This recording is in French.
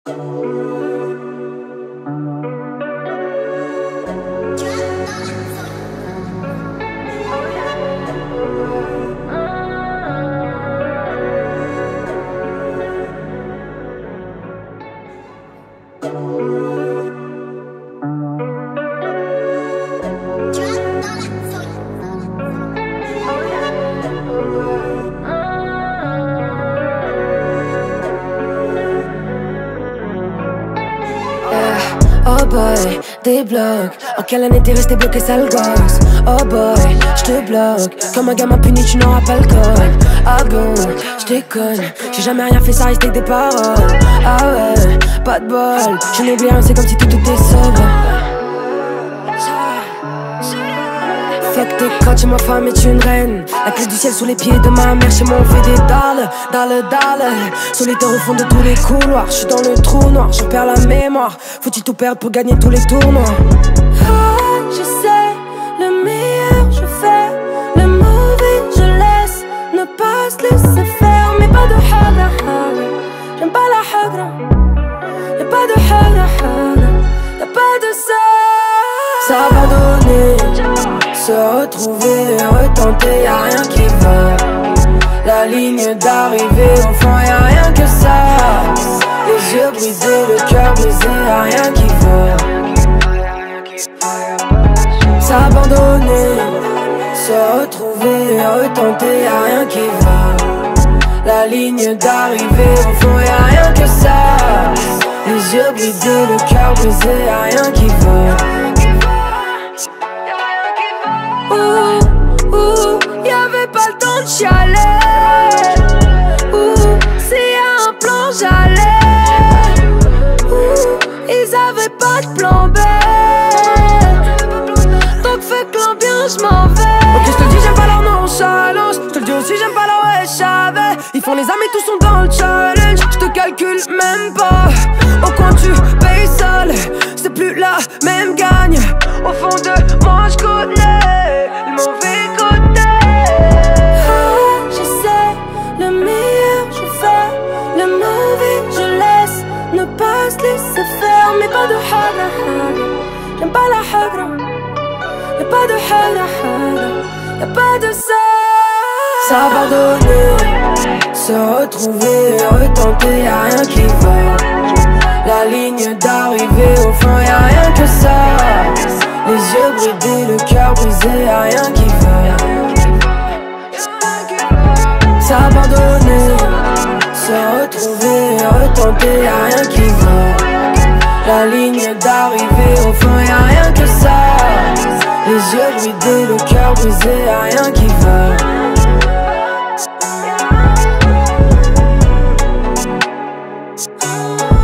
Oh boy, des blocs. En quelle année t'es resté bloqué, sale gosse? Oh boy, j'te bloque. Comme un gamin puni, tu n'auras pas le code. Ah bon, j'déconne. J'ai jamais rien fait, ça reste avec des paroles. Ah ouais, pas de bol. Je n'oublie rien, c'est comme si tout était sobre. Fuck tes codes, chez ma femme est une reine. La clé du ciel sous les pieds de ma mère. Chez moi on fait des dalles. Solitaire au fond de tous les couloirs. Je suis dans le trou noir, je perds la mémoire. Faut-il tout perdre pour gagner tous les tournois? Ah, je sais, le meilleur je fais, le mauvais je laisse. Ne pas se laisser faire, mais pas de hagra. J'aime pas la hagra. Y'a pas de hagra. Y'a pas de ça. S'abandonner, se retrouver, retenter, y'a rien qui va. La ligne d'arrivée, au fond y'a rien que ça. Les yeux brisés, le cœur brisé, y'a rien qui va. S'abandonner, se retrouver, retenter, y'a rien qui va. La ligne d'arrivée, au fond y'a rien que ça. Les yeux brisés, le cœur brisé, y'a rien qui va. Y'avait pas le temps de chialer. S'il y a un plan, j'allais. Ils avaient pas de plan B. Donc fais que l'ambiance, m'en vais. Ok, je te le dis, j'aime pas leur nonchalance. Je te le dis aussi, j'aime pas leur échavé. Ils font les amis, tous sont dans le challenge. Je te calcule même pas. Au coin tu payes seul. C'est plus la même gagne. Au fond de moi, je connais le mauvais côté. Ah, je sais, le meilleur je fais, le mauvais je laisse. Ne pas se laisser faire, mais pas de hagra. J'aime pas la hagra. Y'a pas de hagra. Y'a pas de ça. S'abandonner, se retrouver, retenter, y'a rien qui va. La ligne d'arrivée, au fond y'a rien que ça. Les yeux bridés, le cœur brisé, y'a rien qui va. S'abandonner, se retrouver, retenter, y'a rien qui va. La ligne d'arrivée, au fond y'a rien que ça. Les yeux bridés, le cœur brisé, y'a rien qui va. Ah.